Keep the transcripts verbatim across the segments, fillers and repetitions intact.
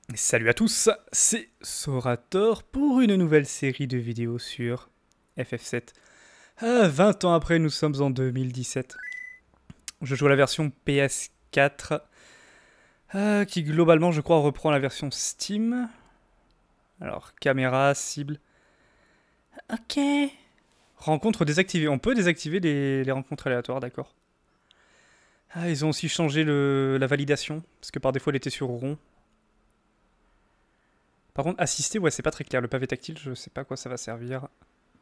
Salut à tous, c'est Sorator pour une nouvelle série de vidéos sur F F sept. Ah, vingt ans après, nous sommes en deux mille dix-sept. Je joue à la version P S quatre, ah, qui globalement, je crois, reprend la version Steam. Alors, caméra, cible... Ok. Rencontre désactivée. On peut désactiver les, les rencontres aléatoires, d'accord. Ah, ils ont aussi changé le, la validation, parce que par défaut, elle était sur rond. Par contre, assister, ouais, c'est pas très clair. Le pavé tactile, je sais pas à quoi ça va servir.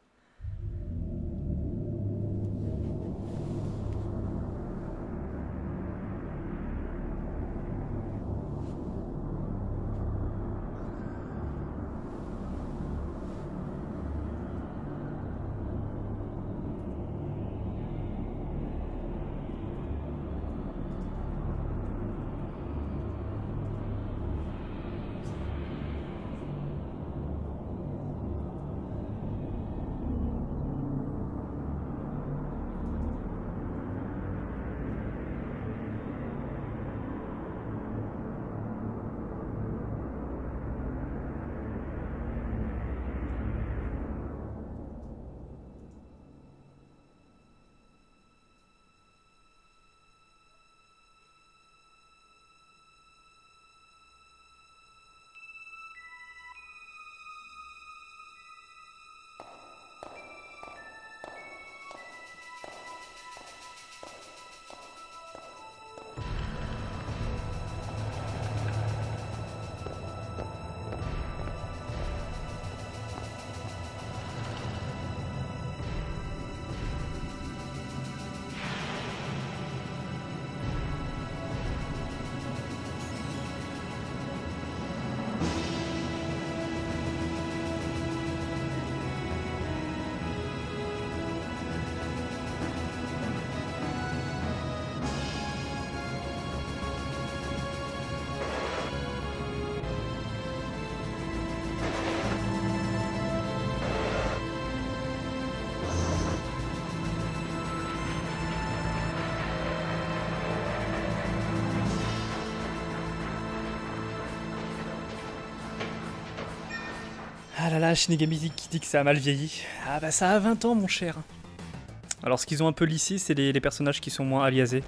Ah là là, Shinigami qui dit que ça a mal vieilli. Ah bah ça a vingt ans, mon cher. Alors ce qu'ils ont un peu lissé, c'est les, les personnages qui sont moins aliasés.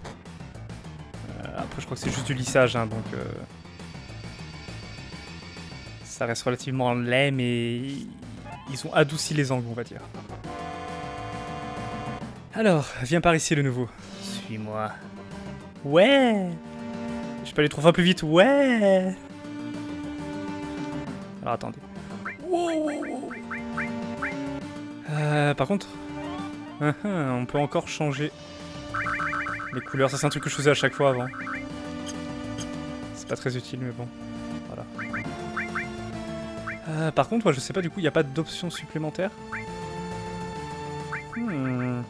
Euh, après je crois que c'est juste du lissage, hein, donc... Euh... Ça reste relativement laid, mais... Ils ont adouci les angles, on va dire. Alors, viens par ici le nouveau. Suis-moi. Ouais. Je peux aller trois fois plus vite, ouais. Alors attendez. Euh, par contre, uh -huh, on peut encore changer les couleurs. Ça, c'est un truc que je faisais à chaque fois avant. C'est pas très utile, mais bon. Voilà. Euh, par contre, ouais, je sais pas, du coup, il n'y a pas d'option supplémentaire. Hmm.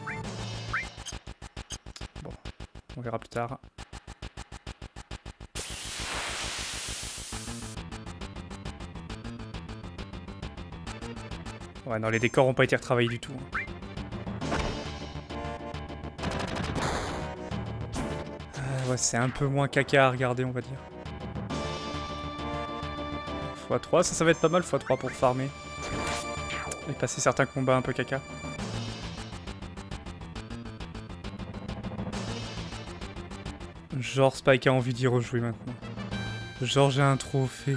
Bon, on verra plus tard. Ouais, non, les décors n'ont pas été retravaillés du tout. Euh, ouais, c'est un peu moins caca à regarder, on va dire. fois trois, ça, ça va être pas mal, fois trois pour farmer. Et passer certains combats un peu caca. Genre Spike a envie d'y rejouer maintenant. Genre j'ai un trophée.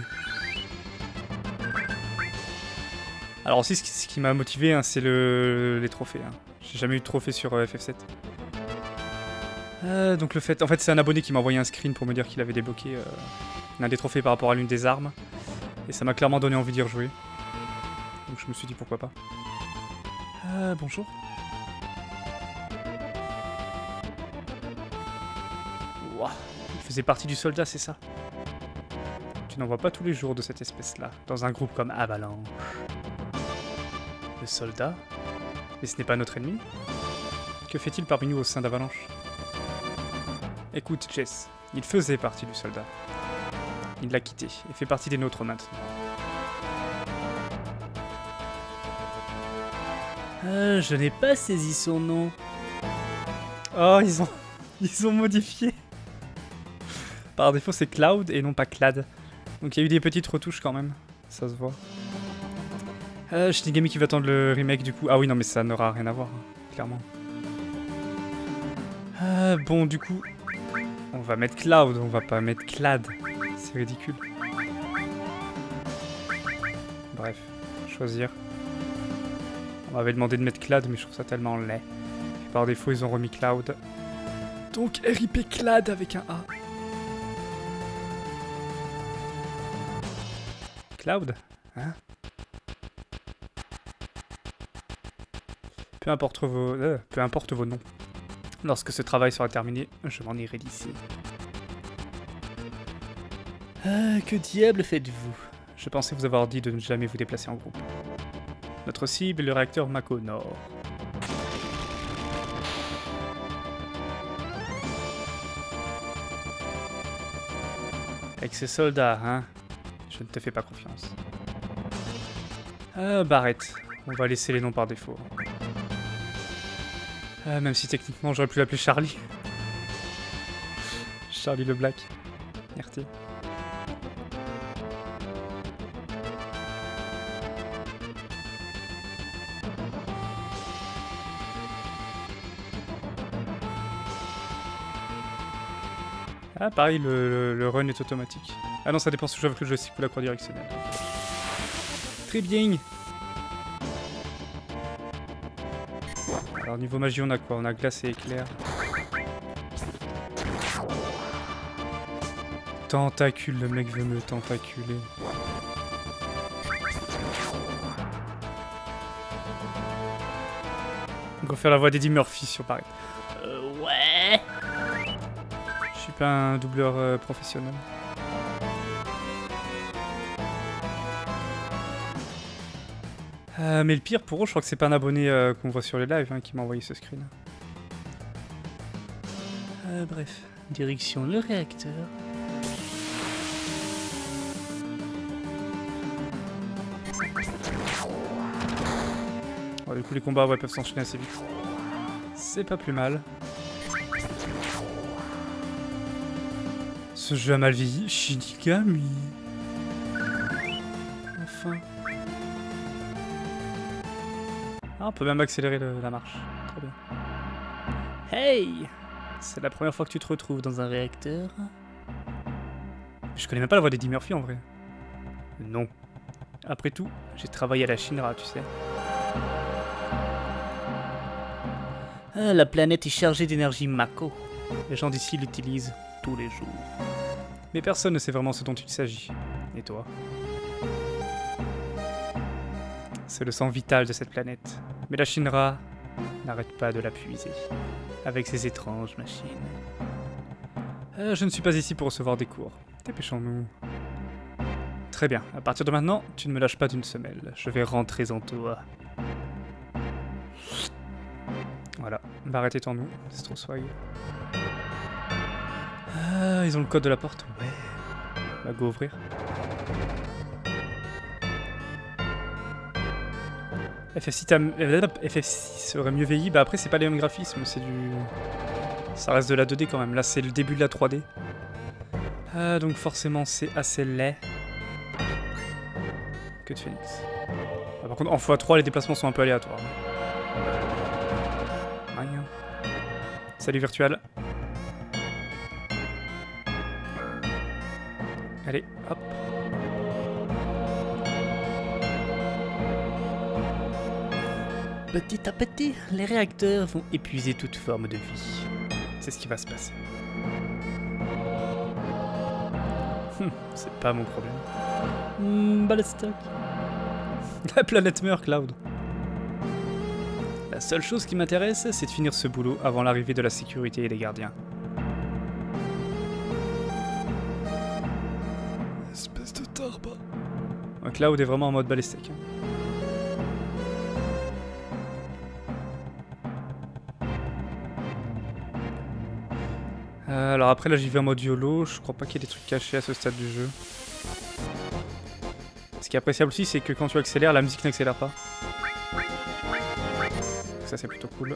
Alors aussi, ce qui, ce qui m'a motivé, hein, c'est le, les trophées. Hein. J'ai jamais eu de trophée sur euh, F F sept. Euh, donc le fait... En fait, c'est un abonné qui m'a envoyé un screen pour me dire qu'il avait débloqué euh, l'un des trophées par rapport à l'une des armes. Et ça m'a clairement donné envie d'y rejouer. Donc je me suis dit pourquoi pas. Euh, bonjour. Ouah, il faisait partie du soldat, c'est ça? Tu n'en vois pas tous les jours de cette espèce-là, dans un groupe comme Avalanche. Le soldat? Mais ce n'est pas notre ennemi? Que fait-il parmi nous au sein d'Avalanche? Écoute, Jess, il faisait partie du soldat. Il l'a quitté et fait partie des nôtres maintenant. Euh, je n'ai pas saisi son nom. Oh, ils ont, ils ont modifié. Par défaut, c'est Cloud et non pas Clad. Donc il y a eu des petites retouches quand même, ça se voit. Euh, Shinigami qui va attendre le remake du coup. Ah oui non mais ça n'aura rien à voir, hein, clairement. Euh, bon du coup, on va mettre Cloud, on va pas mettre Clad. C'est ridicule. Bref, choisir. On m'avait demandé de mettre Clad mais je trouve ça tellement laid. Et par défaut ils ont remis Cloud. Donc R I P Clad avec un A. Cloud, hein? Peu importe vos, euh, peu importe vos noms. Lorsque ce travail sera terminé, je m'en irai d'ici. Ah, que diable faites-vous? Je pensais vous avoir dit de ne jamais vous déplacer en groupe. Notre cible est le réacteur Mako Nord. Avec ces soldats, hein? Je ne te fais pas confiance. Ah, Barrett. On va laisser les noms par défaut. Ah, même si techniquement j'aurais pu l'appeler Charlie. Charlie le Black. Merci. Ah, pareil, le, le, le run est automatique. Ah non, ça dépend si je joue avec le joystick ou la croix directionnelle. Très bien. Alors niveau magie, on a quoi? On a glace et éclair. Tentacule, le mec veut me tentaculer. On va faire la voix d'Eddie Murphy sur Barrett. Euh, ouais. Je suis pas un doubleur euh, professionnel. Euh, mais le pire pour eux, je crois que c'est pas un abonné euh, qu'on voit sur les lives hein, qui m'a envoyé ce screen. Euh, bref, direction le réacteur. Oh, du coup, les combats ouais, peuvent s'enchaîner assez vite. C'est pas plus mal. Ce jeu a mal vieilli. Shinigami. Enfin. Ah, on peut même accélérer le, la marche. Très bien. Hey! C'est la première fois que tu te retrouves dans un réacteur. Je connais même pas la voix d'Eddie Murphy en vrai. Non. Après tout, j'ai travaillé à la Shinra, tu sais. Ah, la planète est chargée d'énergie Mako. Les gens d'ici l'utilisent tous les jours. Mais personne ne sait vraiment ce dont il s'agit. Et toi? C'est le sang vital de cette planète. Mais la Shinra n'arrête pas de la puiser. Avec ses étranges machines. Euh, je ne suis pas ici pour recevoir des cours. Dépêchons-nous. Très bien. À partir de maintenant, tu ne me lâches pas d'une semelle. Je vais rentrer en toi. Voilà. Barrett est en nous. C'est trop swag. Ah, ils ont le code de la porte. Ouais. On va go ouvrir. F F six, F F six serait mieux vieilli. Bah après, c'est pas les mêmes graphismes. C'est du... Ça reste de la deux D quand même. Là, c'est le début de la trois D. Ah, donc forcément, c'est assez laid. Que de Phoenix. Ah, par contre, en fois trois, les déplacements sont un peu aléatoires. Rien. Salut Virtual. Allez, hop. Petit à petit, les réacteurs vont épuiser toute forme de vie. C'est ce qui va se passer. Hum, c'est pas mon problème. Hum, Ballstock. La planète meurt, Cloud. La seule chose qui m'intéresse, c'est de finir ce boulot avant l'arrivée de la sécurité et des gardiens. Espèce de tarba. Ouais, Cloud est vraiment en mode balistique. Hein. Euh, alors après là j'y vais en mode YOLO, je crois pas qu'il y ait des trucs cachés à ce stade du jeu. Ce qui est appréciable aussi c'est que quand tu accélères, la musique n'accélère pas. Ça c'est plutôt cool.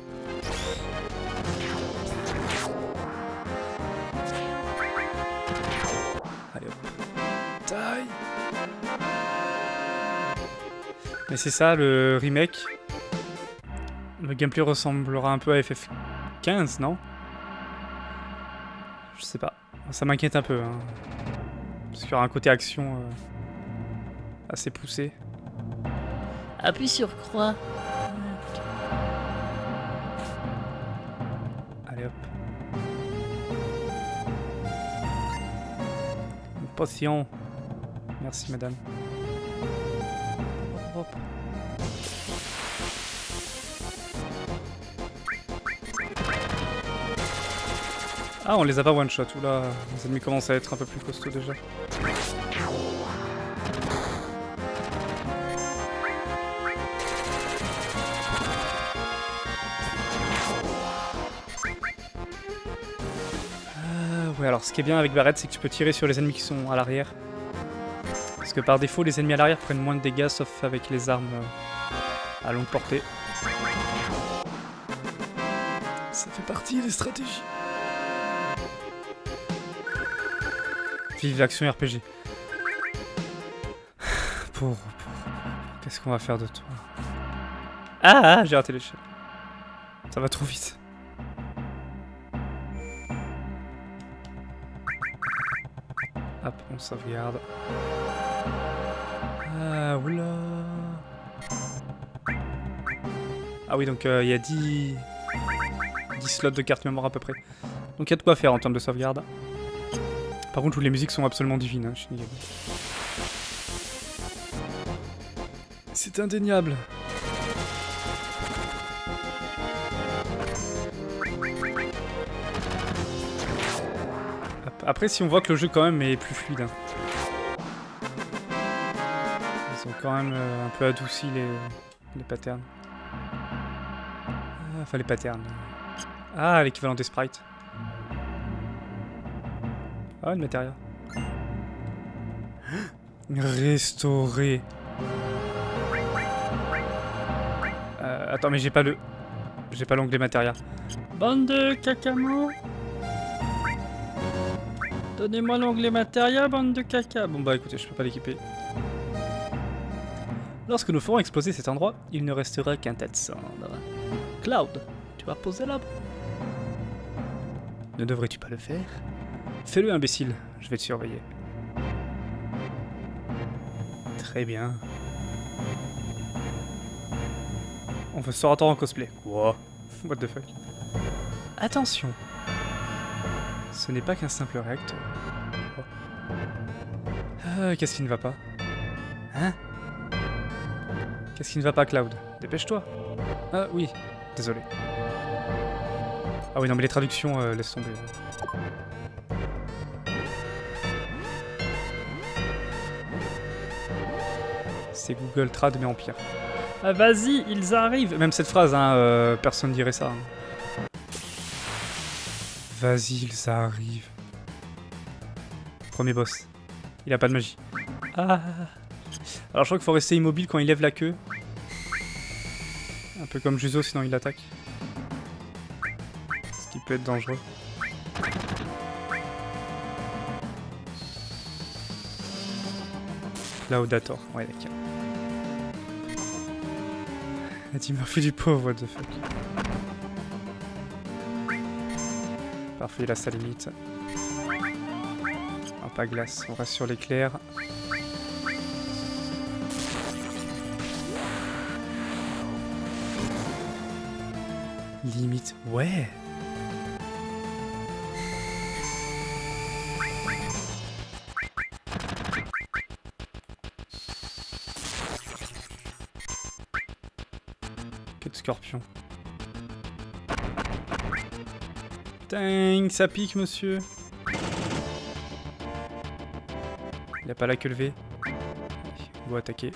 Allez hop. Die. Mais c'est ça, le remake. Le gameplay ressemblera un peu à F F quinze, non? Je sais pas. Ça m'inquiète un peu. Hein. Parce qu'il y aura un côté action euh, assez poussé. Appuie sur croix. Allez hop. Une potion. Merci madame. Hop, hop. Ah, on les a pas one shot. Oula, les ennemis commencent à être un peu plus costauds déjà. Euh, ouais, alors ce qui est bien avec Barrett, c'est que tu peux tirer sur les ennemis qui sont à l'arrière. Parce que par défaut, les ennemis à l'arrière prennent moins de dégâts, sauf avec les armes euh, à longue portée. Ça fait partie des stratégies. Vive l'action R P G. Pour... pour... Qu'est-ce qu'on va faire de toi? Ah, ah j'ai raté l'échelle. Ça va trop vite. Hop, on sauvegarde. Ah, oula. Ah oui, donc il euh, y a dix... dix slots de carte mémoire à peu près. Donc il y a de quoi faire en termes de sauvegarde. Par contre, toutes les musiques sont absolument divines. Hein, je suis C'est indéniable. Après, si on voit que le jeu quand même est plus fluide. Hein. Ils ont quand même euh, un peu adouci les, les patterns. Ah, enfin, les patterns. Ah, l'équivalent des sprites. Ah, une matériel. Restaurer. Euh, attends, mais j'ai pas le... J'ai pas l'onglet matériel. Bande de cacamo. Donnez-moi l'onglet matériel, bande de caca. Bon bah écoutez, je peux pas l'équiper. Lorsque nous ferons exploser cet endroit, il ne restera qu'un tas de cendres. Cloud, tu vas poser là-bas. Ne devrais-tu pas le faire? Fais-le, imbécile, je vais te surveiller. Très bien. On veut Sorator en cosplay. Wow. What the fuck. Attention. Ce n'est pas qu'un simple réacteur. Oh. Ah, qu'est-ce qui ne va pas? Hein? Qu'est-ce qui ne va pas, Cloud? Dépêche-toi. Ah oui, désolé. Ah oui, non mais les traductions, euh, laisse tomber. C'est Google Trad mais en pire. Ah vas-y, ils arrivent. Même cette phrase, hein, euh, personne dirait ça. Hein. Vas-y, ils arrivent. Premier boss. Il a pas de magie. Ah. Alors je crois qu'il faut rester immobile quand il lève la queue. Un peu comme Juzo, sinon il attaque. Ce qui peut être dangereux. Laudator, ouais d'accord. Eddie Murphy du pauvre, what the fuck. Parfait, là ça limite. Ah, pas glace, on reste sur l'éclair. Limite, ouais. Que de scorpion. Dang, ça pique, monsieur. Il a pas la queue levée. On va attaquer.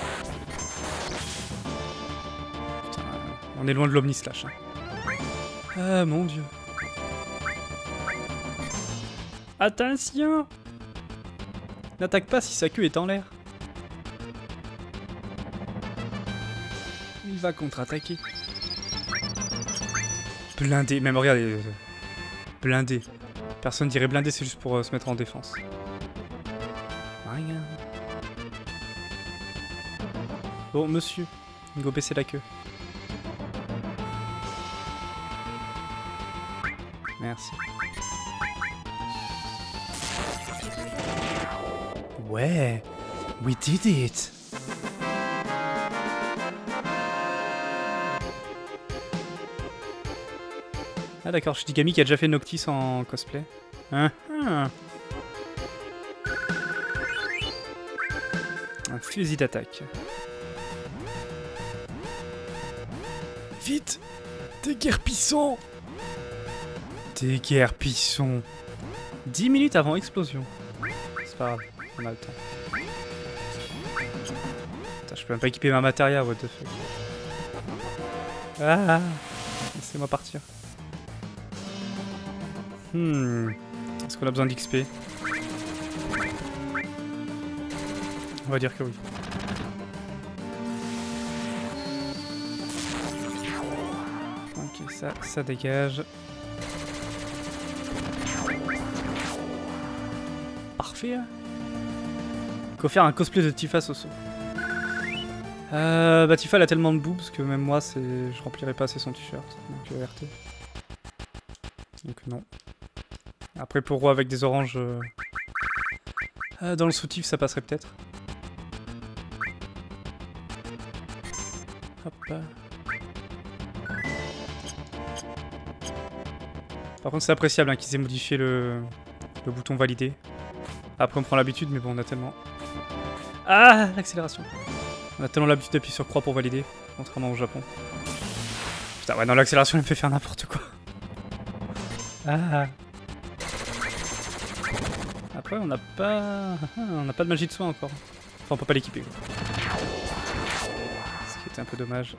Putain, on est loin de l'Omnislash. Hein. Ah mon dieu. Attention! N'attaque pas si sa queue est en l'air. Il va contre-attaquer. Blindé, même regardez. Euh, blindé. Personne dirait blindé, c'est juste pour euh, se mettre en défense. Regarde. Bon, monsieur, go baisser la queue. Merci. Ouais, we did it. Ah d'accord, Shinigami qui a déjà fait Noctis en cosplay. Ah, ah. Un fusil d'attaque. Vite! Déguerpissons! Déguerpissons. dix minutes avant explosion. C'est pas grave, on a le temps. Putain, je peux même pas équiper ma matéria, what the fuck. Ah! Laissez-moi partir. Hmm. Est-ce qu'on a besoin d'X P? On va dire que oui. Ok, ça, ça dégage. Parfait. Faut faire un cosplay de Tifa Soso. Euh, bah Tifa elle a tellement de boobs que même moi c'est, je remplirais pas assez son t-shirt. Donc euh, R T. Donc non. Après pour Roi avec des oranges euh... euh, dans le soutif ça passerait peut-être. Hop là. Par contre c'est appréciable hein, qu'ils aient modifié le... le bouton valider. Après on prend l'habitude mais bon on a tellement... Ah l'accélération. On a tellement l'habitude d'appuyer sur croix pour valider, contrairement au Japon. Putain ouais non l'accélération elle me fait faire n'importe quoi. Ah. Après on n'a pas... on n'a pas de magie de soin encore. Enfin on peut pas l'équiper. Ce qui était un peu dommage.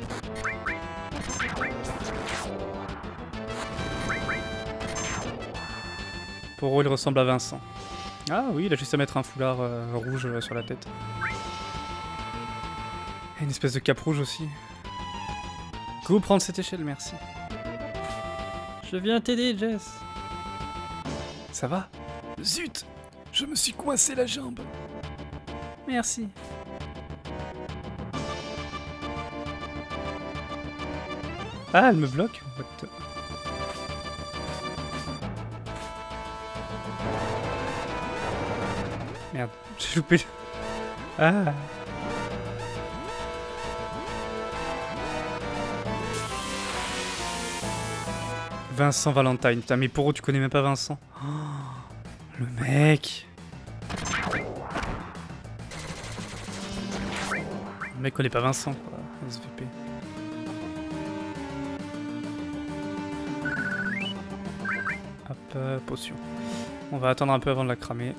Poro il ressemble à Vincent. Ah oui il a juste à mettre un foulard euh, rouge euh, sur la tête. Et une espèce de cape rouge aussi. Go prendre cette échelle merci. Je viens t'aider, Jess. Ça va? Zut! Je me suis coincé la jambe. Merci. Ah, elle me bloque? What the... Merde, j'ai loupé. Ah! Vincent Valentine, putain mais Poro tu connais même pas Vincent. Oh, le mec. Le mec connaît pas Vincent quoi, S V P. Hop, euh, potion. On va attendre un peu avant de la cramer.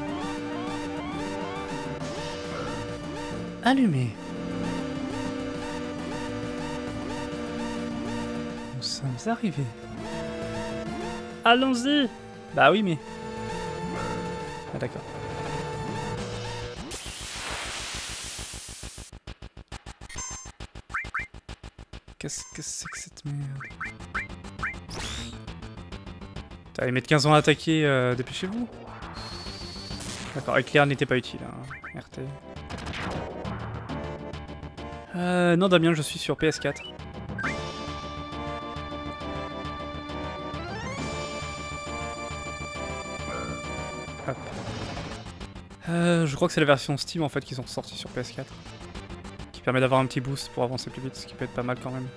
Allumé. Nous sommes arrivés. Allons-y. Bah oui mais... Ah d'accord. Qu'est-ce que c'est que cette merde? Putain, ils mettent quinze ans à attaquer, euh, dépêchez-vous. D'accord, éclair n'était pas utile, hein. R T. Euh, non Damien, je suis sur P S quatre. Hop. Euh, je crois que c'est la version Steam en fait qu'ils ont sorti sur P S quatre. Qui permet d'avoir un petit boost pour avancer plus vite, ce qui peut être pas mal quand même.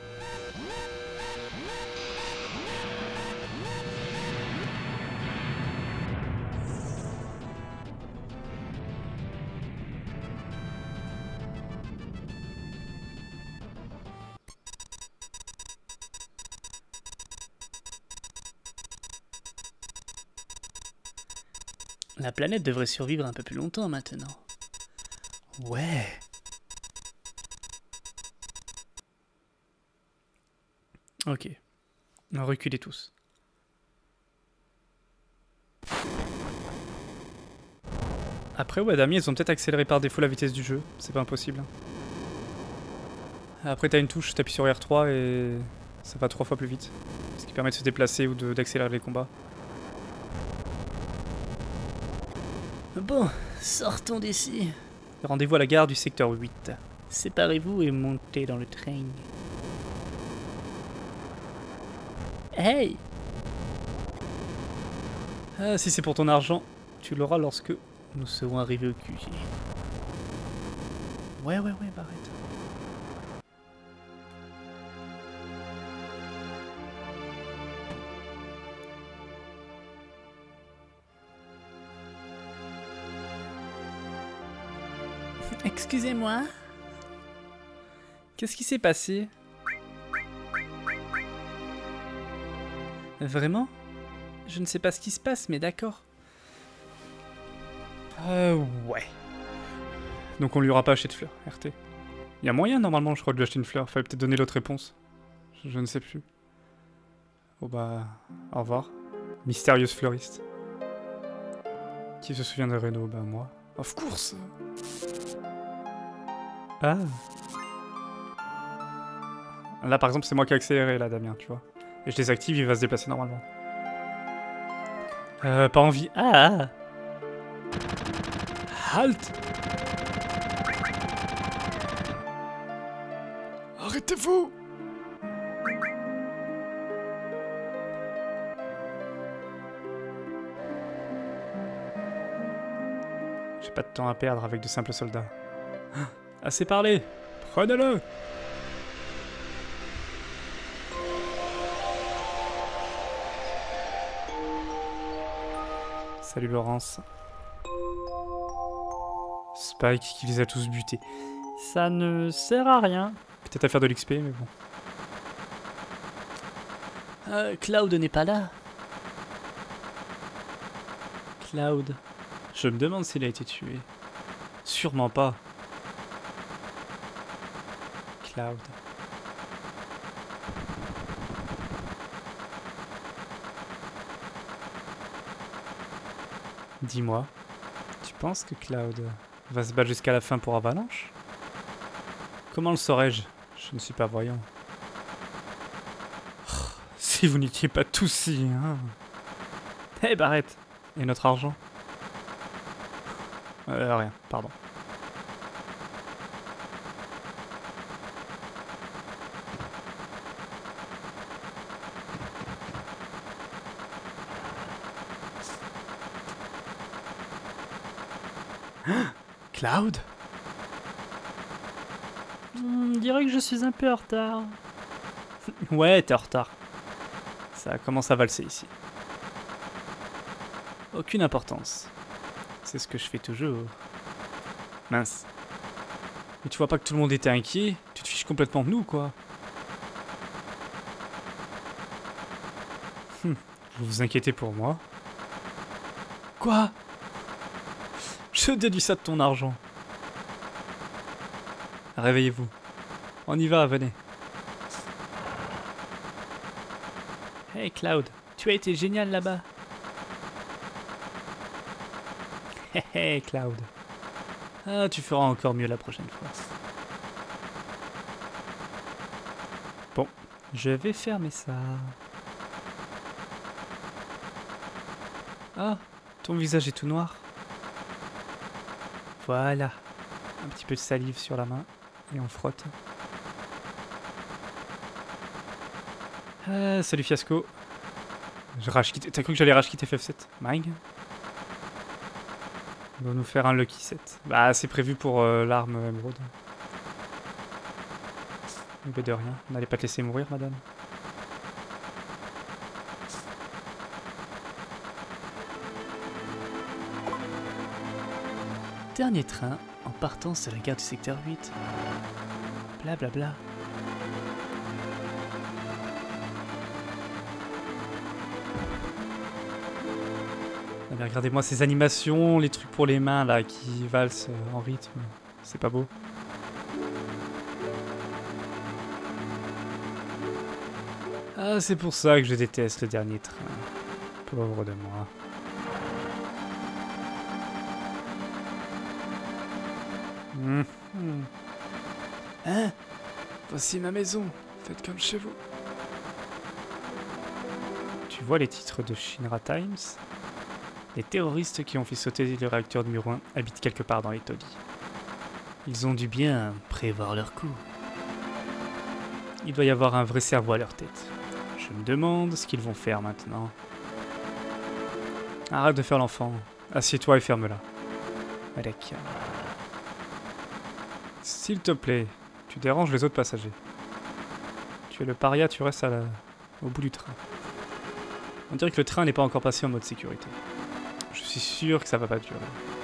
La planète devrait survivre un peu plus longtemps maintenant. Ouais. Ok. On reculez tous. Après, ouais, Damien, ils ont peut-être accéléré par défaut la vitesse du jeu. C'est pas impossible. Après, t'as une touche, t'appuies sur R trois et ça va trois fois plus vite. Ce qui permet de se déplacer ou d'accélérer les combats. Bon, sortons d'ici. Rendez-vous à la gare du secteur huit. Séparez-vous et montez dans le train. Hey! Ah, si c'est pour ton argent, tu l'auras lorsque nous serons arrivés au Q G. Ouais, ouais, ouais, Barrett. Excusez-moi. Qu'est-ce qui s'est passé? Vraiment? Je ne sais pas ce qui se passe, mais d'accord. Euh, ouais. Donc on lui aura pas acheté de fleurs, R T. Il y a moyen, normalement, je crois, de lui acheter une fleur. Fallait peut-être donner l'autre réponse. Je, je ne sais plus. Oh bah... Au revoir. Mystérieuse fleuriste. Qui se souvient de Reno? Bah moi. Of course. Ah. Là, par exemple, c'est moi qui ai accéléré, là, Damien, tu vois. Et je désactive, il va se déplacer normalement. Euh, pas envie. Ah! Halt! Arrêtez-vous! J'ai pas de temps à perdre avec de simples soldats. Assez parlé! Prenez-le! Salut Laurence. Spike qui les a tous butés. Ça ne sert à rien. Peut-être à faire de l'X P, mais bon. Euh, Cloud n'est pas là. Cloud. Je me demande s'il a été tué. Sûrement pas. Cloud. Dis-moi, tu penses que Cloud va se battre jusqu'à la fin pour Avalanche? Comment le saurais-je? Je ne suis pas voyant. Oh, si vous n'étiez pas tous si, hein. Hé hey, Barrett, et notre argent? Euh, rien, pardon. Cloud? On dirait que je suis un peu en retard. Ouais, t'es en retard. Ça commence à valser ici. Aucune importance. C'est ce que je fais toujours. Mince. Mais tu vois pas que tout le monde était inquiet? Tu te fiches complètement de nous, quoi. Hum, vous vous inquiétez pour moi? Quoi? Je déduis ça de ton argent. Réveillez-vous. On y va, venez. Hey Cloud, tu as été génial là-bas. Hé hé Cloud. Ah, tu feras encore mieux la prochaine fois. Bon, je vais fermer ça. Ah, ton visage est tout noir. Voilà. Un petit peu de salive sur la main. Et on frotte. Ah, salut Fiasco. Je rage quitte. T'as cru que j'allais rage quitter F F sept? Mine. On va nous faire un Lucky sept. Bah, c'est prévu pour euh, l'arme émeraude. Mais de rien. N'allez pas te laisser mourir, madame. Dernier train en partance de la gare du secteur huit. Blablabla. Bla bla. Ah, mais regardez-moi ces animations, les trucs pour les mains là qui valsent euh, en rythme. C'est pas beau. Ah, c'est pour ça que je déteste le dernier train. Pauvre de moi. Mmh. Hein? Voici ma maison. Faites comme chez vous. Tu vois les titres de Shinra Times? Les terroristes qui ont fait sauter le réacteur numéro un habitent quelque part dans les taudis. Ils ont dû bien prévoir leur coup. Il doit y avoir un vrai cerveau à leur tête. Je me demande ce qu'ils vont faire maintenant. Arrête de faire l'enfant. Assieds-toi et ferme-la. Alec. S'il te plaît, tu déranges les autres passagers. Tu es le paria, tu restes à la... au bout du train. On dirait que le train n'est pas encore passé en mode sécurité. Je suis sûr que ça va pas durer.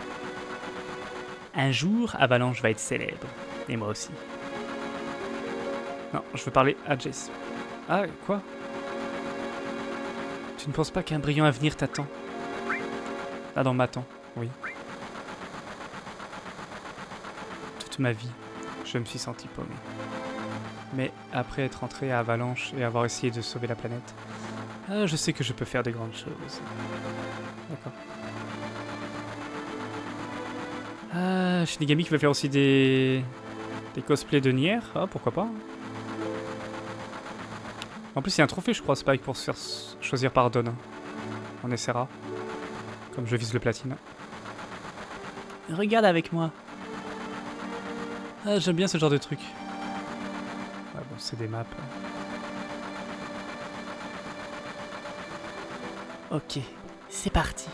Un jour, Avalanche va être célèbre. Et moi aussi. Non, je veux parler à Jess. Ah, quoi? Tu ne penses pas qu'un brillant avenir t'attend? Ah, non, m'attend, oui. Toute ma vie, je me suis senti paumé. Mais après être entré à Avalanche et avoir essayé de sauver la planète, ah, je sais que je peux faire de grandes choses. D'accord. Ah, Shinigami qui va faire aussi des... des cosplays de Nier. Ah, pourquoi pas. En plus, il y a un trophée, je crois, Spike, pour se faire choisir par Don. On essaiera. Comme je vise le platine. Regarde avec moi. Ah, j'aime bien ce genre de truc. Ah bon, c'est des maps. Ok, c'est parti.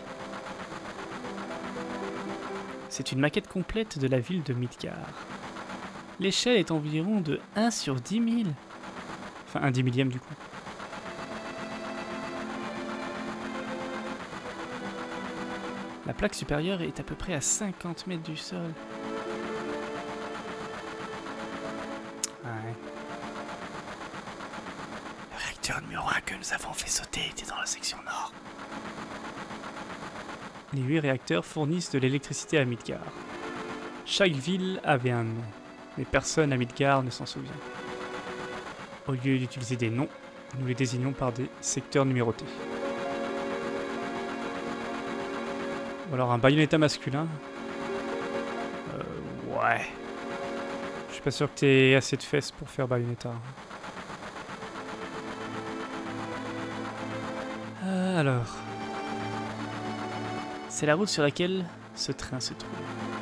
C'est une maquette complète de la ville de Midgar. L'échelle est environ de un sur dix mille. Enfin, un dix millième du coup. La plaque supérieure est à peu près à cinquante mètres du sol. Ouais. Le réacteur numéro un que nous avons fait sauter était dans la section nord. Les huit réacteurs fournissent de l'électricité à Midgar. Chaque ville avait un nom, mais personne à Midgar ne s'en souvient. Au lieu d'utiliser des noms, nous les désignons par des secteurs numérotés. Ou alors un Bayonetta masculin. Euh, ouais. Je suis pas sûr que t'aies assez de fesses pour faire Bayonetta. Euh, alors... C'est la route sur laquelle ce train se trouve.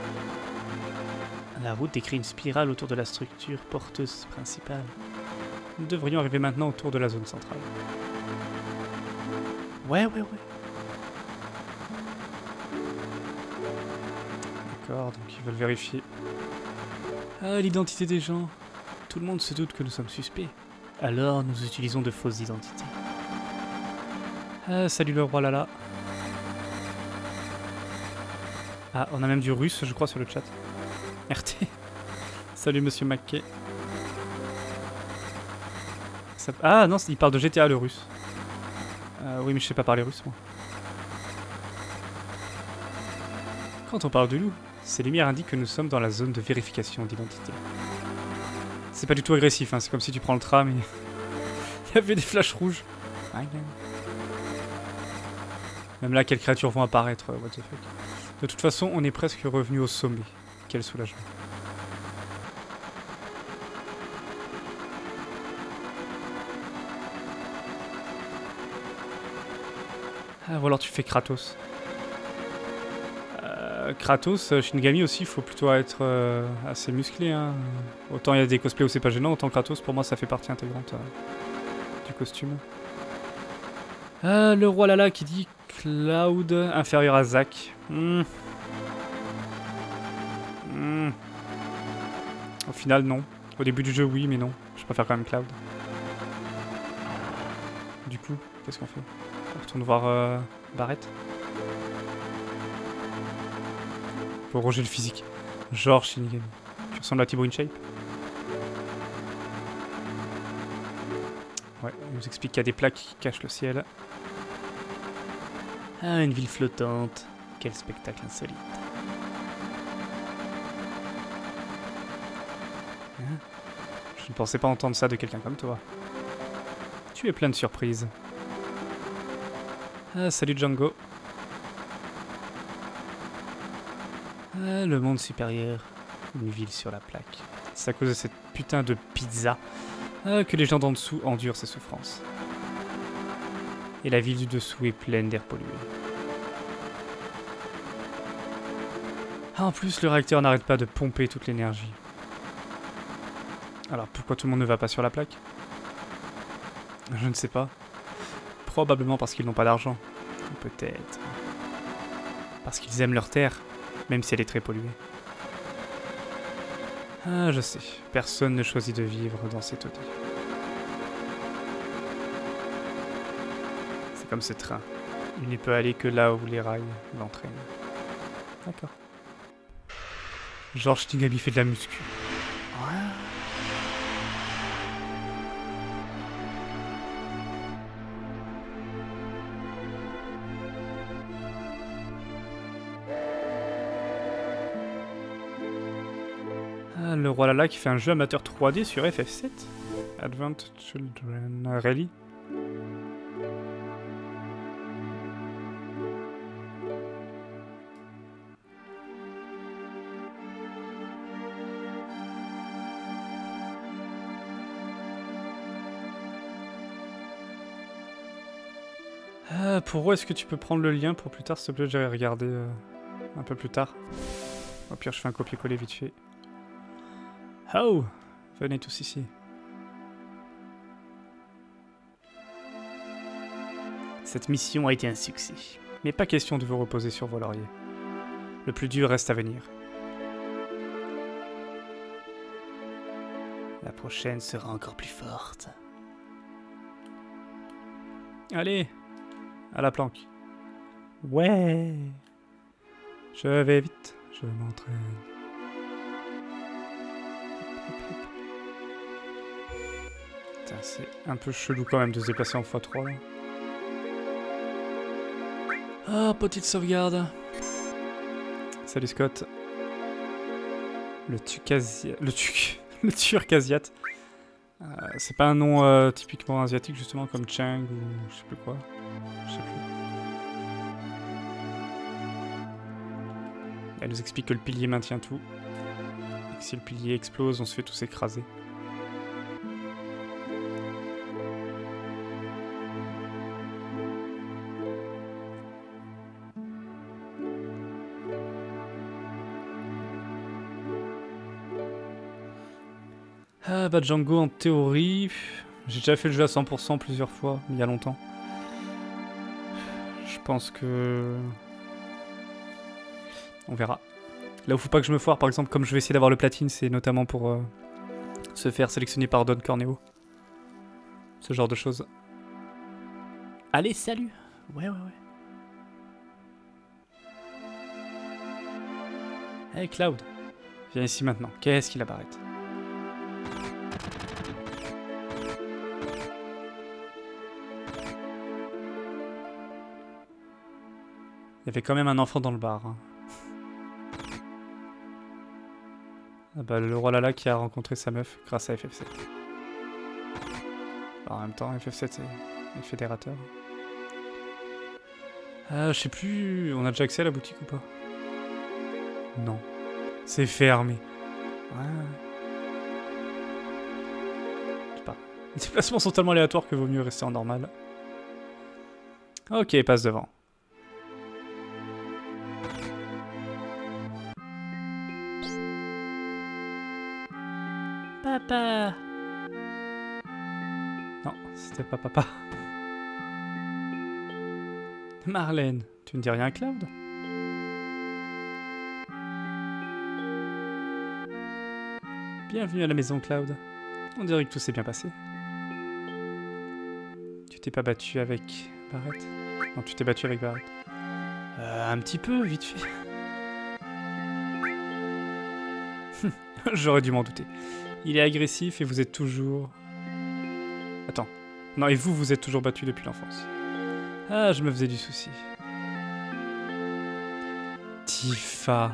La route décrit une spirale autour de la structure porteuse principale. Nous devrions arriver maintenant autour de la zone centrale. Ouais, ouais, ouais. D'accord, donc ils veulent vérifier. Ah, l'identité des gens. Tout le monde se doute que nous sommes suspects. Alors nous utilisons de fausses identités. Ah, salut le roi Lala. Ah, on a même du russe, je crois, sur le chat. R T. Salut monsieur McKay. Ça... Ah non, il parle de G T A le russe. Euh, oui, mais je sais pas parler russe, moi. Quand on parle de loup, ces lumières indiquent que nous sommes dans la zone de vérification d'identité. C'est pas du tout agressif, hein, c'est comme si tu prends le tram et... il y avait des flashs rouges. Même là, quelles créatures vont apparaître, what the fuck. De toute façon, on est presque revenu au sommet. Quel soulagement. Ah, ou alors tu fais Kratos. Euh, Kratos, Shinigami aussi, il faut plutôt être euh, assez musclé. Hein. Autant il y a des cosplays où c'est pas gênant, autant Kratos, pour moi, ça fait partie intégrante euh, du costume. Ah, le roi Lala qui dit Cloud inférieur à Zack. Hmm. Hmm. Au final, non. Au début du jeu, oui, mais non. Je préfère quand même Cloud. Du coup, qu'est-ce qu'on fait? On retourne voir euh, Barrett. Pour roger le physique. Genre Shinigami. Tu ressembles à Thibaut InShape. Ouais, il nous explique qu'il y a des plaques qui cachent le ciel. Ah, une ville flottante. Quel spectacle insolite. Hein? Je ne pensais pas entendre ça de quelqu'un comme toi. Tu es plein de surprises. Ah, salut Django. Ah, le monde supérieur. Une ville sur la plaque. C'est à cause de cette putain de pizza ah, que les gens d'en dessous endurent ces souffrances. Et la ville du dessous est pleine d'air pollué. En plus, le réacteur n'arrête pas de pomper toute l'énergie. Alors pourquoi tout le monde ne va pas sur la plaque? Je ne sais pas. Probablement parce qu'ils n'ont pas d'argent. Peut-être. Parce qu'ils aiment leur terre, même si elle est très polluée. Ah, je sais. Personne ne choisit de vivre dans ces taudis. C'est comme ce train. Il ne peut aller que là où les rails l'entraînent. D'accord. Georges Tinghabi fait de la muscu. Ouais. Ah, le roi Lala qui fait un jeu amateur trois D sur F F sept. Advent Children Rally. Euh, pour où est-ce que tu peux prendre le lien pour plus tard, s'il te plaît? J'irai regarder euh, un peu plus tard. Au pire, je fais un copier-coller vite fait. Oh, venez tous ici. Cette mission a été un succès. Mais pas question de vous reposer sur vos lauriers. Le plus dur reste à venir. La prochaine sera encore plus forte. Allez, à la planque. Ouais. Je vais vite, je m'entraîne. Putain, c'est un peu chelou quand même de se déplacer en fois trois là. Ah, petite sauvegarde. Salut Scott. Le Tucasia... Le Tuc... Le Turcasiat. Euh, c'est pas un nom euh, typiquement asiatique justement comme Chang ou je sais plus quoi. Je sais plus. Elle nous explique que le pilier maintient tout. Et que si le pilier explose, on se fait tous écraser. Ah bah Django en théorie, j'ai déjà fait le jeu à cent pour cent plusieurs fois, mais il y a longtemps. Je pense que... On verra. Là où faut pas que je me foire, par exemple, comme je vais essayer d'avoir le platine, c'est notamment pour euh, se faire sélectionner par Don Corneo. Ce genre de choses. Allez, salut. Ouais, ouais, ouais. Hey Cloud, viens ici maintenant. Qu'est-ce qu'il apparaît? Il y avait quand même un enfant dans le bar. Hein. Ah bah, le roi Lala qui a rencontré sa meuf grâce à F F sept. Alors, en même temps, F F sept c'est le fédérateur. Ah, je sais plus... On a déjà accès à la boutique ou pas? Non. C'est fermé. Ouais. Je sais pas. Les déplacements sont tellement aléatoires que vaut mieux rester en normal. Ok, passe devant. Papa. Non, c'était pas papa. Marlène, tu ne dis rien à Cloud? Bienvenue à la maison, Cloud. On dirait que tout s'est bien passé. Tu t'es pas battu avec Barrett? Non, tu t'es battu avec Barrett. Euh, un petit peu, vite fait. J'aurais dû m'en douter. Il est agressif et vous êtes toujours... Attends. Non, et vous, vous êtes toujours battu depuis l'enfance. Ah, je me faisais du souci. Tifa.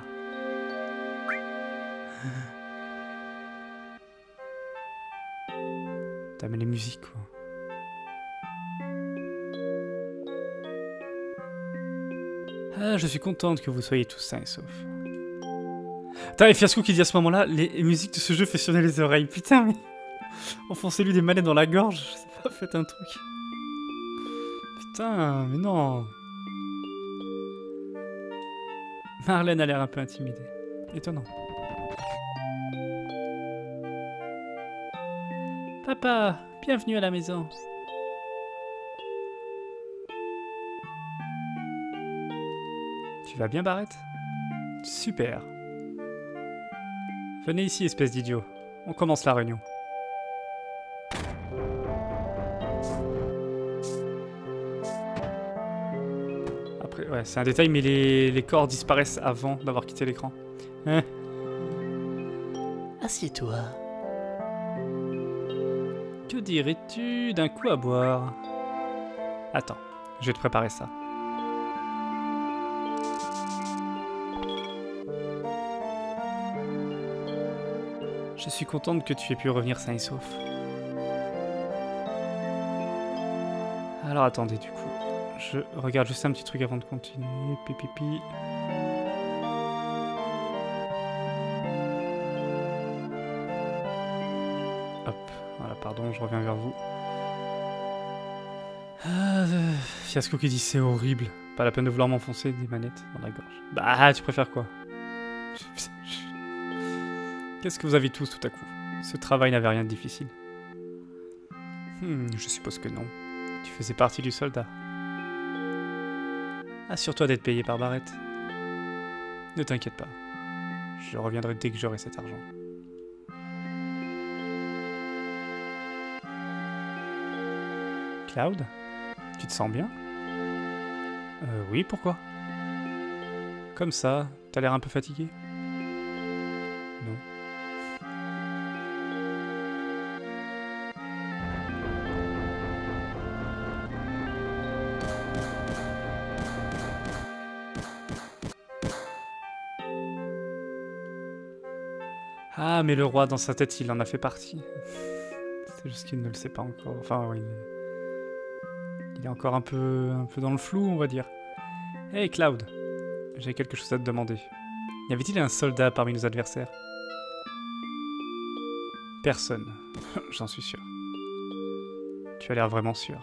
T'as mis les musiques, quoi. Ah, je suis contente que vous soyez tous sains et saufs. Putain, et Fiasco qui dit à ce moment-là, les musiques de ce jeu fait sonner les oreilles. Putain, mais... Enfoncez-lui des manettes dans la gorge, je sais pas, faites un truc. Putain, mais non. Marlène a l'air un peu intimidée. Étonnant. Papa, bienvenue à la maison. Tu vas bien, Barrett? Super. Venez ici, espèce d'idiot. On commence la réunion. Après, ouais, c'est un détail, mais les, les corps disparaissent avant d'avoir quitté l'écran. Hein? Assieds-toi. Que dirais-tu d'un coup à boire? Attends, je vais te préparer ça. Je suis contente que tu aies pu revenir sain et sauf. Alors attendez, du coup, je regarde juste un petit truc avant de continuer. Pipipi. Hop, voilà, pardon, je reviens vers vous. Ah, euh, Fiasco qui dit c'est horrible. Pas la peine de vouloir m'enfoncer des manettes dans la gorge. Bah, tu préfères quoi? Qu'est-ce que vous avez tous tout à coup? Ce travail n'avait rien de difficile. Hmm, je suppose que non. Tu faisais partie du soldat. Assure-toi d'être payé par Barrett. Ne t'inquiète pas. Je reviendrai dès que j'aurai cet argent. Cloud? Tu te sens bien? Euh, oui, pourquoi? Comme ça, t'as l'air un peu fatigué? Non. Ah, mais le roi, dans sa tête, il en a fait partie. C'est juste qu'il ne le sait pas encore. Enfin, oui. Il est encore un peu, un peu dans le flou, on va dire. Hey, Cloud. J'ai quelque chose à te demander. Y avait-il un soldat parmi nos adversaires? Personne. J'en suis sûr. Tu as l'air vraiment sûr.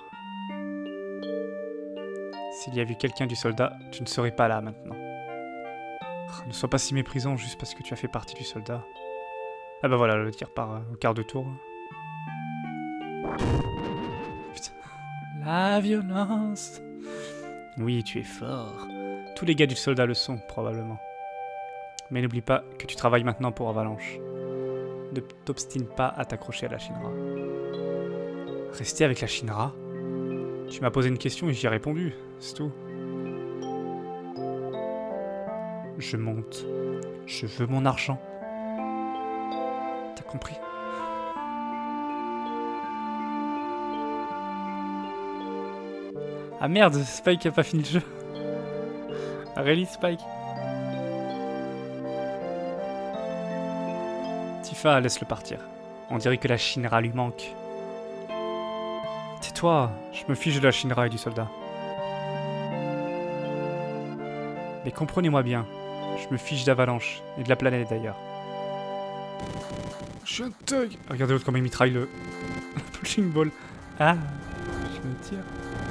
S'il y avait eu quelqu'un du soldat, tu ne serais pas là maintenant. Ne sois pas si méprisant juste parce que tu as fait partie du soldat. Ah bah voilà, le tir part au quart de tour. Putain. La violence. Oui, tu es fort. Tous les gars du soldat le sont, probablement. Mais n'oublie pas que tu travailles maintenant pour Avalanche. Ne t'obstine pas à t'accrocher à la Shinra. Rester avec la Shinra? Tu m'as posé une question et j'y ai répondu, c'est tout. Je monte. Je veux mon argent. T'as compris? Ah merde, Spike a pas fini le jeu. Really, Spike? Tifa, laisse-le partir. On dirait que la Shinra lui manque. Tais-toi, je me fiche de la Shinra et du soldat. Mais comprenez-moi bien, je me fiche d'Avalanche, et de la planète d'ailleurs. Je suis un thug. Regardez l'autre comment il mitraille le... le punching ball. Ah, je me tire.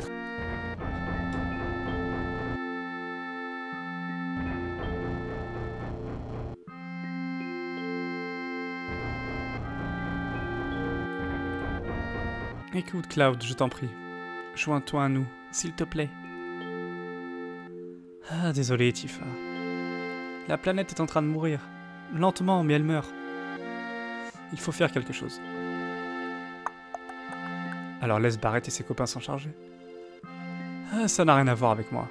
Écoute, Cloud, je t'en prie. Joins-toi à nous, s'il te plaît. Ah, désolé, Tifa. La planète est en train de mourir. Lentement, mais elle meurt. Il faut faire quelque chose. Alors laisse Barrett et ses copains s'en charger. Ah, ça n'a rien à voir avec moi.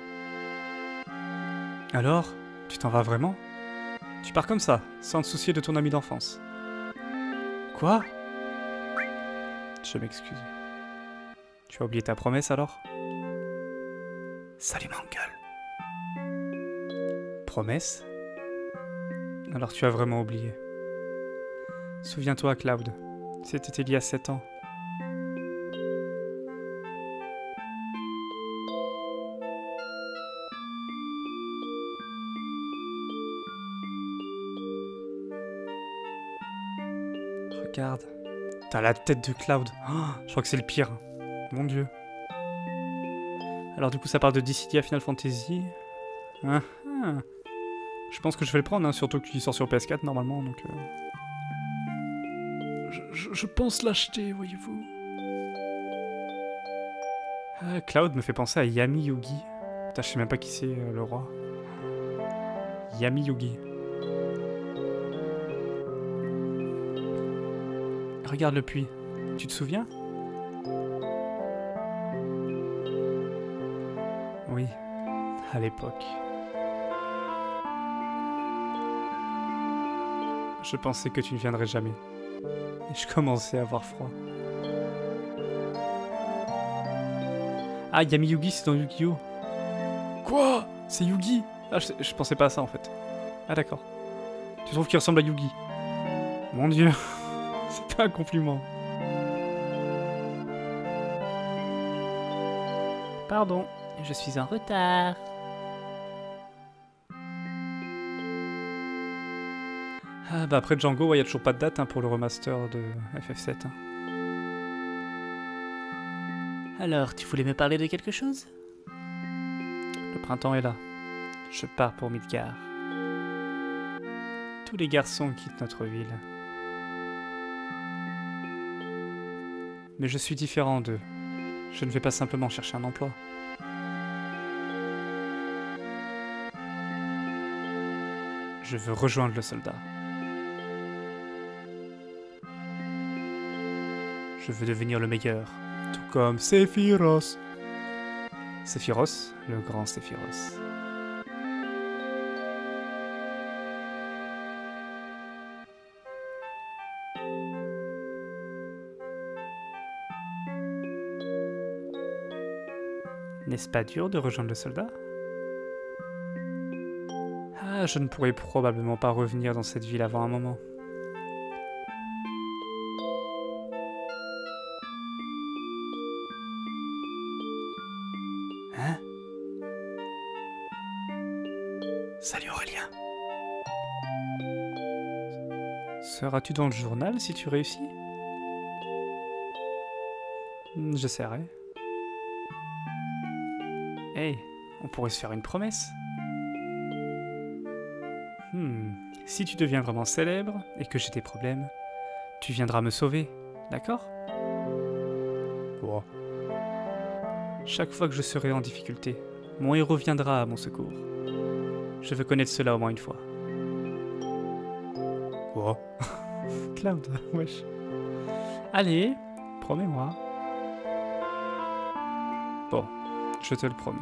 Alors, tu t'en vas vraiment? Tu pars comme ça, sans te soucier de ton ami d'enfance. Quoi? Je m'excuse. Tu as oublié ta promesse alors? Salut mon gueule. Promesse? Alors tu as vraiment oublié. Souviens-toi, Cloud. C'était il y a sept ans. Regarde. T'as la tête de Cloud. Oh, je crois que c'est le pire. Mon dieu. Alors du coup ça parle de Dissidia Final Fantasy. Ah, ah. Je pense que je vais le prendre, hein, surtout qu'il sort sur P S quatre normalement, donc... Euh... Je, je, je pense l'acheter, voyez-vous. Ah, Cloud me fait penser à Yami Yugi. Putain, je sais même pas qui c'est, euh, le roi. Yami Yugi. Regarde le puits. Tu te souviens? Oui, à l'époque. Je pensais que tu ne viendrais jamais. Et je commençais à avoir froid. Ah, Yami Yugi, c'est dans Yu-Gi-Oh! Quoi? C'est Yugi? Ah, je, je pensais pas à ça en fait. Ah, d'accord. Tu trouves qu'il ressemble à Yugi? Mon dieu, c'est pas un compliment. Pardon, je suis en retard. Ah bah après Django, il ouais, n'y a toujours pas de date hein, pour le remaster de F F sept. Hein. Alors, tu voulais me parler de quelque chose? Le printemps est là. Je pars pour Midgar. Tous les garçons quittent notre ville. Mais je suis différent d'eux. Je ne vais pas simplement chercher un emploi. Je veux rejoindre le soldat. Je veux devenir le meilleur, tout comme Sephiroth. Sephiroth, le grand Sephiroth. N'est-ce pas dur de rejoindre le soldat? Ah, je ne pourrai probablement pas revenir dans cette ville avant un moment. Hein? Salut Aurélien. Seras-tu dans le journal si tu réussis? J'essaierai. Hey, on pourrait se faire une promesse. Hmm, si tu deviens vraiment célèbre et que j'ai des problèmes, tu viendras me sauver, d'accord? Wow. Chaque fois que je serai en difficulté, mon héros viendra à mon secours. Je veux connaître cela au moins une fois. Wow. Cloud, wesh. Allez, promets-moi. Bon, je te le promets.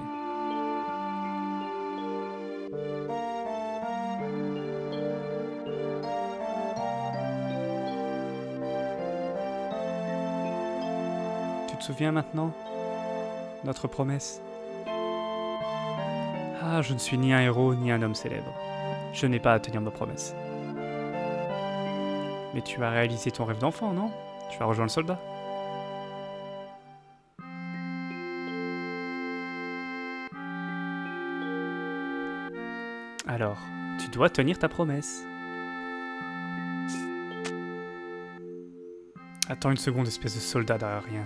Tu te souviens maintenant? Notre promesse? Ah, je ne suis ni un héros ni un homme célèbre. Je n'ai pas à tenir ma promesse. Mais tu as réalisé ton rêve d'enfant, non? Tu as rejoint le soldat. Alors, tu dois tenir ta promesse. Attends une seconde, espèce de soldat derrière rien.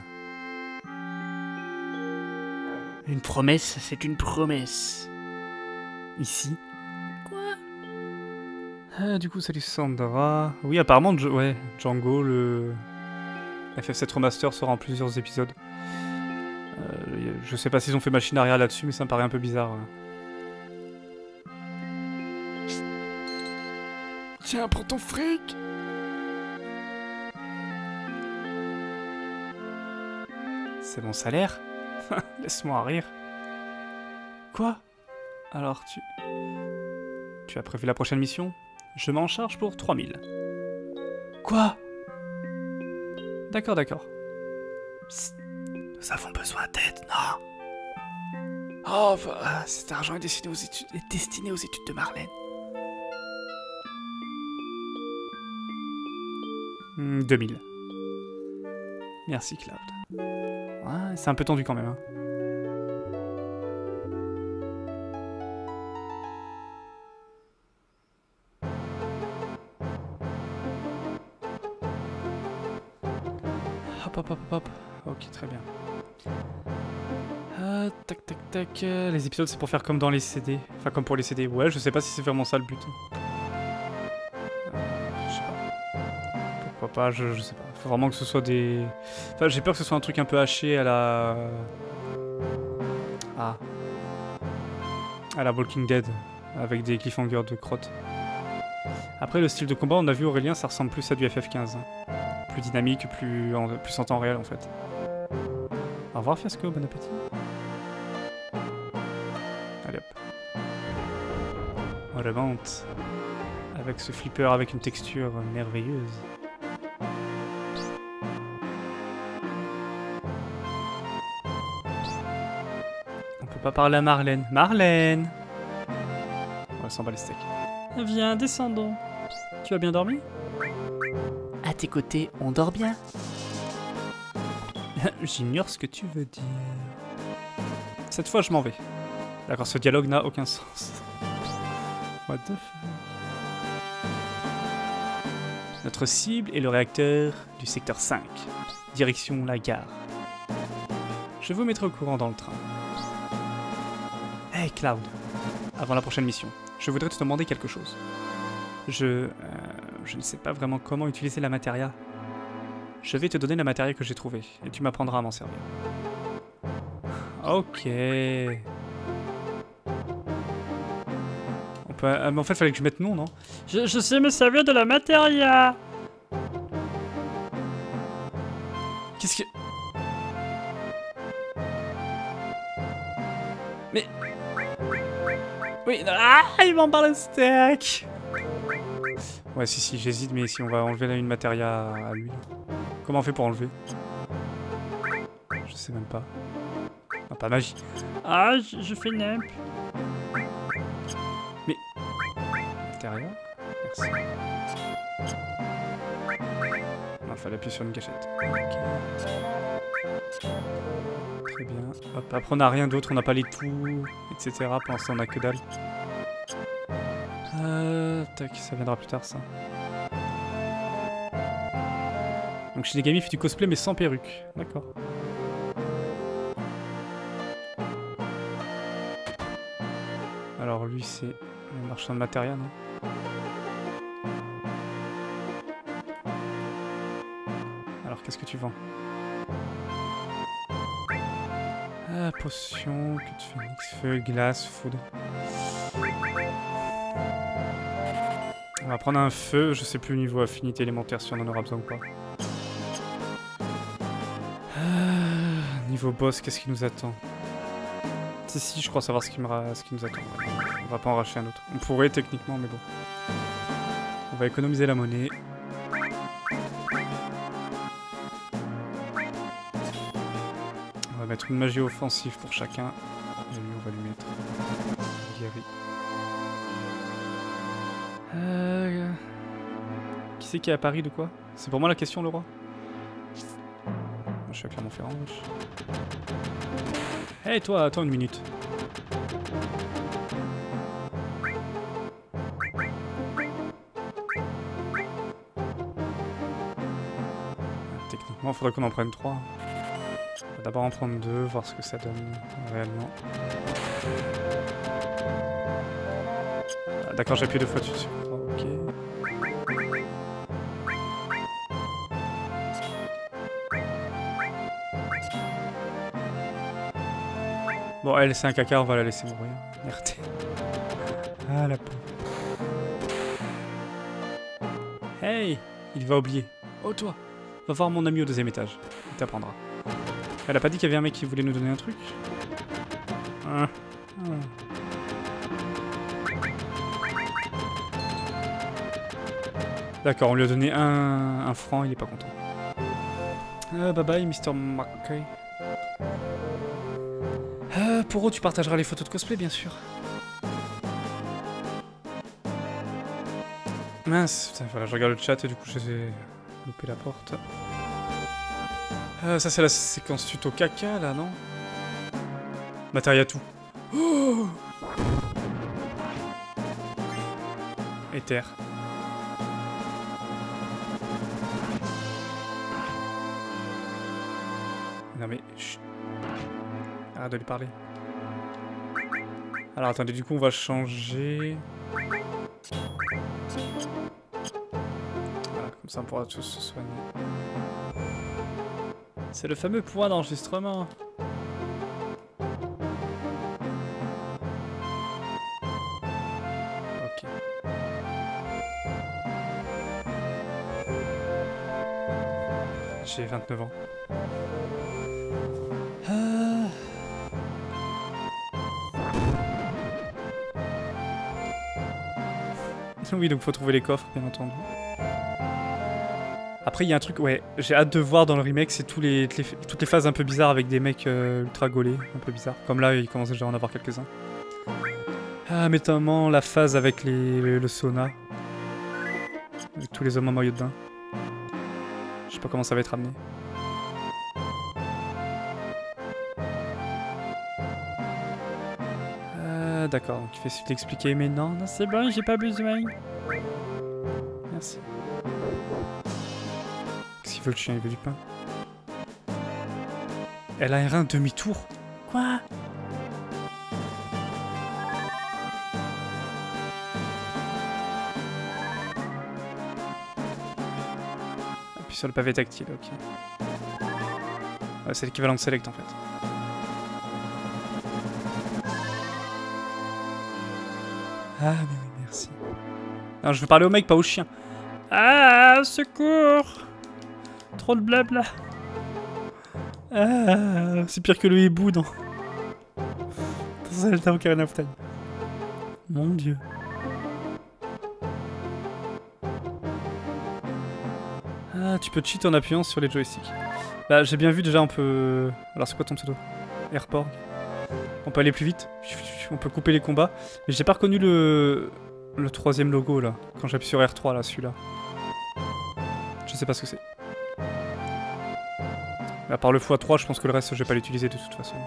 Une promesse, c'est une promesse. Ici? Quoi? Ah, du coup, salut Sandra. Oui, apparemment, ouais, Django, le F F sept Remaster sera en plusieurs épisodes. Euh, je sais pas s'ils ont fait machine arrière là-dessus, mais ça me paraît un peu bizarre. Ouais. Tiens, prends ton fric! C'est mon salaire? Laisse-moi rire. Quoi? Alors tu... Tu as prévu la prochaine mission? Je m'en charge pour trois mille. Quoi? D'accord, d'accord. Psst. Nous avons besoin d'aide, non? Oh, bah, cet argent est destiné aux études, est destiné aux études de Marlène. Hmm, deux mille. Merci, Cloud. Ouais, c'est un peu tendu quand même. Hein. Hop, hop, hop, hop. Ok, très bien. Ah, tac tac tac. euh, Les épisodes c'est pour faire comme dans les C D. Enfin comme pour les C D. Ouais, je sais pas si c'est vraiment ça le but. Euh, je sais pas. Pourquoi pas, je, je sais pas. Faut vraiment que ce soit des... Enfin j'ai peur que ce soit un truc un peu haché à la... Ah. À la Walking Dead. Avec des cliffhangers de crotte. Après le style de combat, on a vu Aurélien, ça ressemble plus à du F F quinze. Hein. Plus dynamique, plus en, plus en temps réel en fait. Au revoir Fiasco, bon appétit. Allez hop. On remonte. Avec ce flipper avec une texture merveilleuse. On peut pas parler à Marlène. Marlène! On va s'en bat les steaks. Viens, descendons. Tu as bien dormi? À tes côtés, on dort bien. J'ignore ce que tu veux dire. Cette fois, je m'en vais. D'accord, ce dialogue n'a aucun sens. What the fuck? Notre cible est le réacteur du secteur cinq. Direction la gare. Je vous mettrai au courant dans le train. Hey Cloud, avant la prochaine mission, je voudrais te demander quelque chose. Je... Euh, je ne sais pas vraiment comment utiliser la matéria. Je vais te donner la matéria que j'ai trouvée, et tu m'apprendras à m'en servir. Ok. On peut... euh, mais en fait, il fallait que je mette non, non? Je, je sais me servir de la matéria. Qu'est-ce que... Mais... Oui, ah, il m'emballe le steak. Ouais, si, si, j'hésite, mais si on va enlever là une matéria à l'huile. Comment on fait pour enlever? Je sais même pas. Ah, pas magie. Ah, je, je fais nimp. Mais... Matéria? Merci. Il fallait appuyer sur une gâchette. Okay. Très bien. Hop, après on n'a rien d'autre, on n'a pas les tours, et cetera. Pour l'instant on a que dalle. Euh, tac, ça viendra plus tard ça. Donc Shinigami fait du cosplay mais sans perruque. D'accord. Alors lui c'est le marchand de matériel, non? Alors qu'est-ce que tu vends? Ah, potion, queue de phénix, feu, glace, foudre. On va prendre un feu, je sais plus au niveau affinité élémentaire si on en aura besoin ou pas. Ah, niveau boss, qu'est-ce qui nous attend? Si, si, je crois savoir ce qui, me ra... ce qui nous attend. On va pas en racheter un autre. On pourrait techniquement, mais bon. On va économiser la monnaie. On va mettre une magie offensive pour chacun. Et lui, on va lui mettre guéri. Euh... Qui c'est qui est à Paris de quoi? C'est pour moi la question, le roi? Je suis à Clermont-Ferrand, wesh. Hey toi, attends une minute. Techniquement, il faudrait qu'on en prenne trois. On va d'abord en prendre deux, voir ce que ça donne réellement. Ah, d'accord, j'ai appuyé deux fois dessus. Ok. Bon, elle, c'est un caca, on va la laisser mourir. Merde. Ah, la pauvre. Hey, il va oublier. Oh, toi, va voir mon ami au deuxième étage. Il t'apprendra. Elle a pas dit qu'il y avait un mec qui voulait nous donner un truc? Ah. Ah. D'accord, on lui a donné un, un franc, il est pas content. Ah, bye bye, mister McKay. Euh, Poro, tu partageras les photos de cosplay, bien sûr. Mince, putain, voilà, je regarde le chat et du coup, j'ai loupé la porte. Euh, ça, c'est la séquence tuto caca, là, non? Matéria tout. Oh, Éther. Non mais... Chut. Arrête de lui parler. Alors attendez, du coup on va changer. Voilà, comme ça on pourra tous se soigner. C'est le fameux point d'enregistrement. Ok. J'ai vingt-neuf ans. Ah. Oui, donc faut trouver les coffres, bien entendu. Après, il y a un truc, ouais, j'ai hâte de voir dans le remake, c'est tous les, les, toutes les phases un peu bizarres avec des mecs euh, ultra gaulés, un peu bizarres. Comme là, il commence déjà à en avoir quelques-uns. Ah, mais notamment la phase avec les, le, le sauna. Avec tous les hommes en maillot de bain. Je sais pas comment ça va être amené. Ah, d'accord, donc il fait suite d'expliquer, mais non, non, c'est bon, j'ai pas besoin. Merci. Qu'est-ce qu'il veut le chien? Il veut du pain. Elle a un rein demi-tour. Quoi? Appuie sur le pavé tactile, ok. Ouais, c'est l'équivalent de select en fait. Ah, mais oui, merci. Non, je veux parler au mec, pas au chien. Ah, secours! Trop de blabla. Ah, c'est pire que le hibou dans... dans Zelda Ocarina of Time. Mon dieu. Ah, tu peux cheat en appuyant sur les joysticks. Bah, j'ai bien vu déjà, on peut... Alors, c'est quoi ton pseudo? Airport. On peut aller plus vite. On peut couper les combats. Mais j'ai pas reconnu le... le troisième logo, là. Quand j'appuie sur R trois, là, celui-là. Je sais pas ce que c'est. À part le fois trois, je pense que le reste, je vais pas l'utiliser de toute façon.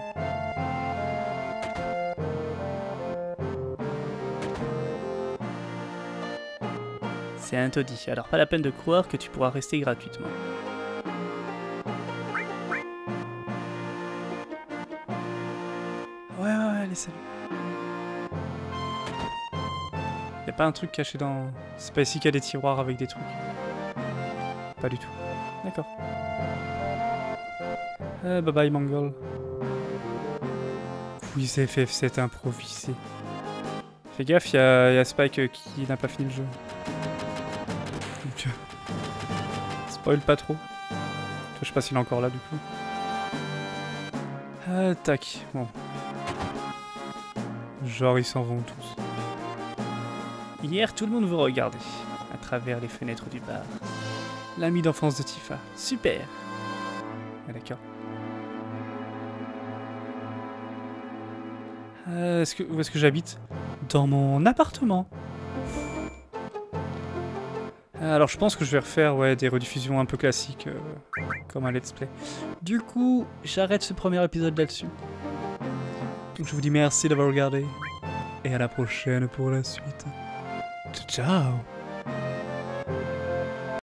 C'est un taudis, alors pas la peine de croire que tu pourras rester gratuitement. Ouais, ouais, ouais, allez, salut. Y'a pas un truc caché dans... C'est pas ici qu'il y a des tiroirs avec des trucs. Pas du tout. D'accord. Euh, bye bye, Mongol. Quiz F F sept improvisé. Fais gaffe, y'a y a Spike euh, qui n'a pas fini le jeu. Donc, euh, spoil pas trop. Je sais pas s'il est encore là du coup. Ah, tac, bon. Genre ils s'en vont tous. Hier, tout le monde vous regardait, à travers les fenêtres du bar. L'ami d'enfance de Tifa. Super. Ah, d'accord. Euh, est-ce que, où est-ce que j'habite? Dans mon appartement. Alors je pense que je vais refaire ouais, des rediffusions un peu classiques, euh, comme un let's play. Du coup, j'arrête ce premier épisode là-dessus. Donc je vous dis merci d'avoir regardé, et à la prochaine pour la suite. Ciao.